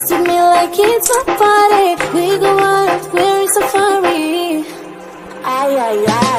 To me like it's a party. We go out, we're in safari. Ay, ay, ay.